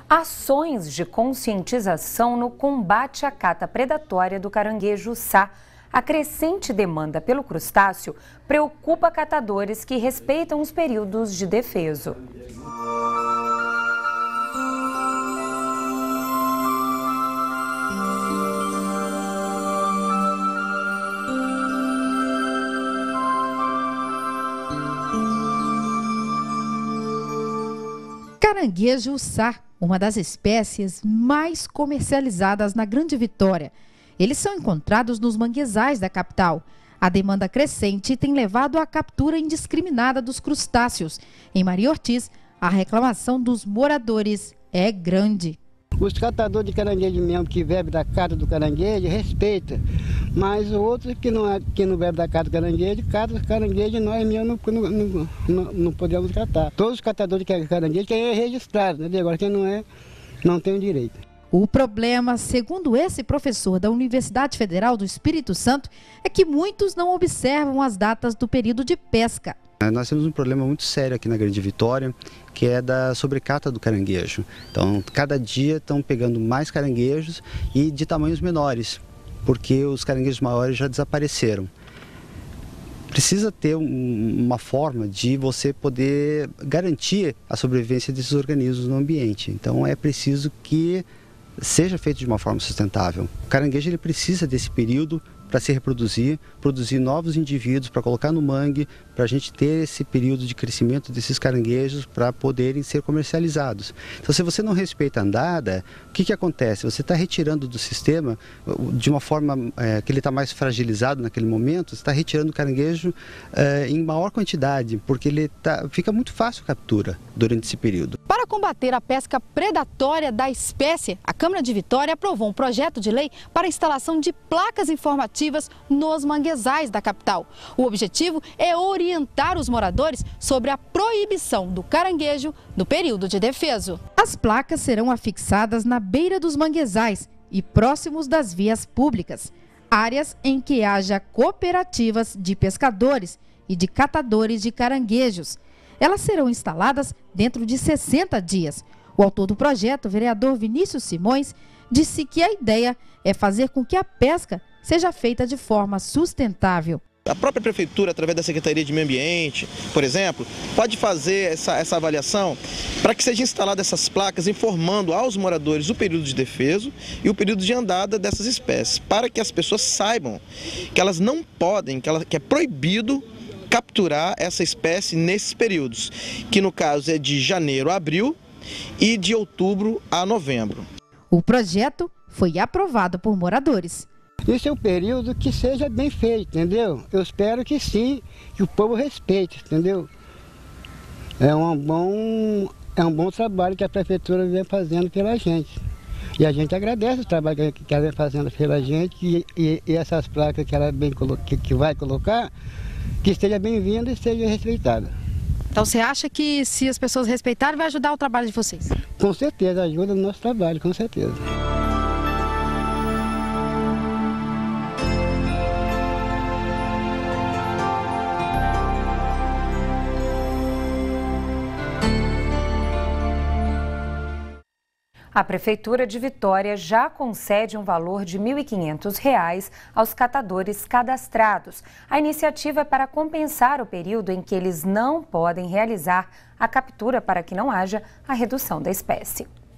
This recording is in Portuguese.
Ações de conscientização no combate à cata predatória do caranguejo-sá. A crescente demanda pelo crustáceo preocupa catadores que respeitam os períodos de defeso. Caranguejo-sá, uma das espécies mais comercializadas na Grande Vitória. Eles são encontrados nos manguezais da capital. A demanda crescente tem levado à captura indiscriminada dos crustáceos. Em Maria Ortiz, a reclamação dos moradores é grande. Os catadores de caranguejo mesmo que bebem da cata do caranguejo, respeita. Mas o outro que não bebe da cata do caranguejo, cata do caranguejo, nós mesmo não podemos catar. Todos os catadores de caranguejo querem registrar, né? Agora quem não é, não tem o direito. O problema, segundo esse professor da Universidade Federal do Espírito Santo, é que muitos não observam as datas do período de pesca. Nós temos um problema muito sério aqui na Grande Vitória, que é da sobrecata do caranguejo. Então, cada dia estão pegando mais caranguejos e de tamanhos menores, porque os caranguejos maiores já desapareceram. Precisa ter uma forma de você poder garantir a sobrevivência desses organismos no ambiente. Então, é preciso que seja feito de uma forma sustentável. O caranguejo ele precisa desse período para se reproduzir, produzir novos indivíduos, para colocar no mangue, para a gente ter esse período de crescimento desses caranguejos para poderem ser comercializados. Então, se você não respeita a andada, o que acontece? Você está retirando do sistema, de uma forma que ele está mais fragilizado naquele momento, você está retirando o caranguejo em maior quantidade, porque fica muito fácil a captura durante esse período. Para combater a pesca predatória da espécie, a Câmara de Vitória aprovou um projeto de lei para a instalação de placas informativas nos manguezais da capital. O objetivo é orientar os moradores sobre a proibição do caranguejo no período de defeso. As placas serão afixadas na beira dos manguezais e próximos das vias públicas, áreas em que haja cooperativas de pescadores e de catadores de caranguejos. Elas serão instaladas dentro de 60 dias. O autor do projeto, o vereador Vinícius Simões, disse que a ideia é fazer com que a pesca seja feita de forma sustentável. A própria prefeitura, através da Secretaria de Meio Ambiente, por exemplo, pode fazer essa avaliação para que sejam instaladas essas placas informando aos moradores o período de defeso e o período de andada dessas espécies, para que as pessoas saibam que elas não podem, que é proibido capturar essa espécie nesses períodos, que no caso é de janeiro a abril e de outubro a novembro. O projeto foi aprovado por moradores. Esse é um período que seja bem feito, entendeu? Eu espero que sim, que o povo respeite, entendeu? É um bom trabalho que a prefeitura vem fazendo pela gente. E a gente agradece o trabalho que ela vem fazendo pela gente e essas placas que ela que vai colocar, que esteja bem-vinda e seja respeitada. Então você acha que se as pessoas respeitarem vai ajudar o trabalho de vocês? Com certeza, ajuda no nosso trabalho, com certeza. A Prefeitura de Vitória já concede um valor de R$ 1.500 aos catadores cadastrados. A iniciativa é para compensar o período em que eles não podem realizar a captura para que não haja a redução da espécie.